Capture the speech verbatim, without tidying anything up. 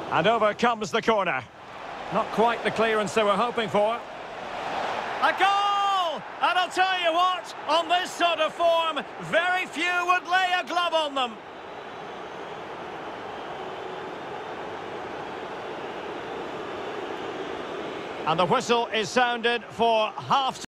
And over comes the corner. Not quite the clearance they were hoping for. A goal! And I'll tell you what, on this sort of form, very few would lay a glove on them. And the whistle is sounded for half.